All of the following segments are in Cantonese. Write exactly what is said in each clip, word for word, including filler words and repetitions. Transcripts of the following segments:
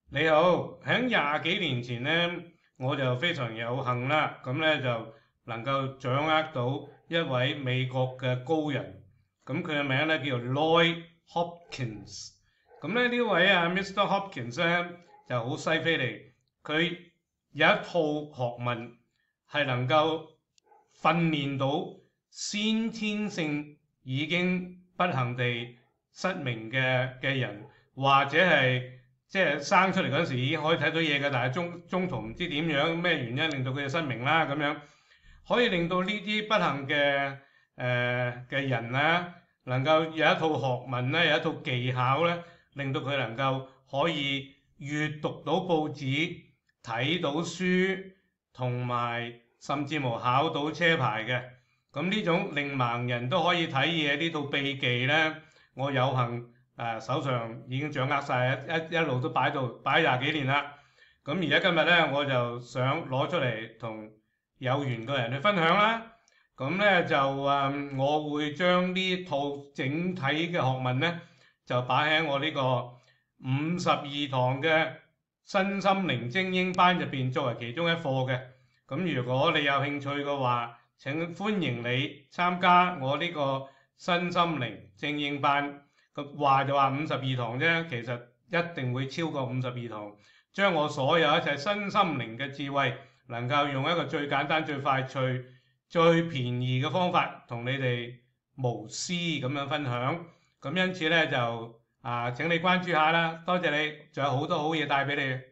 你好，喺廿幾年前呢，我就非常有幸啦，咁咧就能夠掌握到一位美國嘅高人，咁佢嘅名咧叫做 Lloyd Hopkins。咁咧呢位啊 Mister Hopkins 咧就好犀飛利，佢有一套學問係能夠訓練到先天性已經不幸地失明嘅嘅人，或者係即係生出嚟嗰陣時已經可以睇到嘢嘅，但係中中途唔知點樣咩原因令到佢哋失明啦咁樣，可以令到呢啲不幸嘅誒嘅人咧，能夠有一套學問咧，有一套技巧咧，令到佢能夠可以閱讀到報紙、睇到書，同埋甚至乎考到車牌嘅。咁呢種令盲人都可以睇嘢呢套秘技咧，我有幸。誒、啊、手上已經掌握晒，一一路都擺到擺廿幾年啦。咁而家今日咧，我就想攞出嚟同有緣嘅人去分享啦。咁咧就誒、嗯，我會將呢套整體嘅學問咧，就擺喺我呢個五十二堂嘅身心靈精英班入邊作為其中一課嘅。咁如果你有興趣嘅話，請歡迎你參加我呢個身心靈精英班。咁話就話五十二堂啫，其實一定會超過五十二堂，將我所有一切身心靈嘅智慧，能夠用一個最簡單、最快脆、最便宜嘅方法，同你哋無私咁樣分享。咁因此咧就啊，請你關注下啦，多謝你，仲有好多好嘢帶俾你。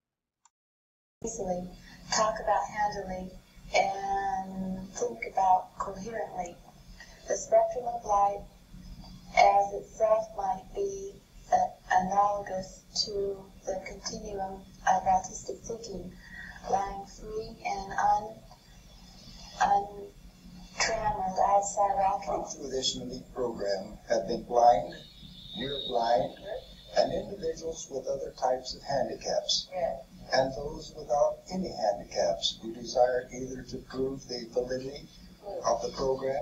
Easily talk about handily and think about coherently. The spectrum of light as itself might be uh, analogous to the continuum of artistic thinking, lying free and un, untrammeled outside our Come through this unique program have been blind, near blind, and individuals with other types of handicaps, yeah. and those without any handicaps who desire either to prove the validity of the program.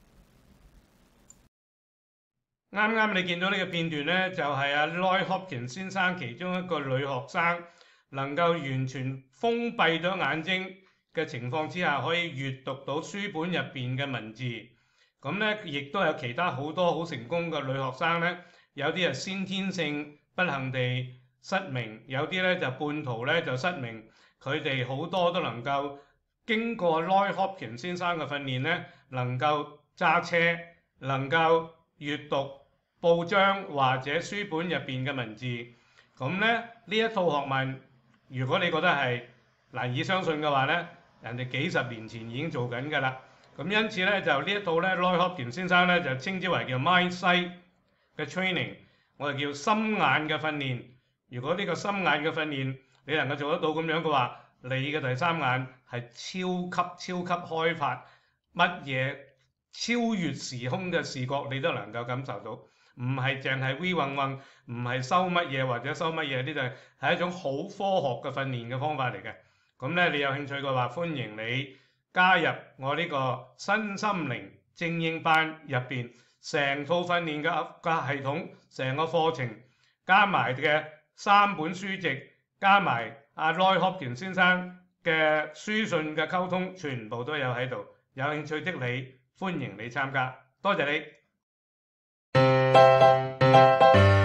啱啱你見到呢個片段呢，就係阿 Lloyd Hopkins 先生其中一個女學生能夠完全封閉咗眼睛嘅情況之下，可以閱讀到書本入邊嘅文字。咁呢，亦都有其他好多好成功嘅女學生呢，有啲係先天性不幸地失明，有啲呢就半途呢就失明。佢哋好多都能夠經過 Lloyd Hopkins 先生嘅訓練呢，能夠揸車，能夠閱讀報章或者書本入邊嘅文字。咁咧呢一套學問，如果你覺得係難以相信嘅話咧，人哋幾十年前已經做緊㗎啦。咁因此咧就呢一套咧 Lloyd Hopkins 先生咧就稱之為叫 mind sight 嘅 training， 我哋叫心眼嘅訓練。如果呢個心眼嘅訓練你能夠做得到咁樣嘅話，你嘅第三眼係超級超級開發，乜嘢超越時空嘅視覺你都能夠感受到，唔係淨係 V 混混，唔係收乜嘢或者收乜嘢，呢就係一種好科學嘅訓練嘅方法嚟嘅。咁咧你有興趣嘅話，歡迎你加入我呢個身心靈精英班入邊，成套訓練嘅嘅系統，成個課程加埋嘅三本書籍，加埋阿 Lloyd Hopkins 先生嘅書信嘅溝通，全部都有喺度。有興趣的你，歡迎你參加，多謝你。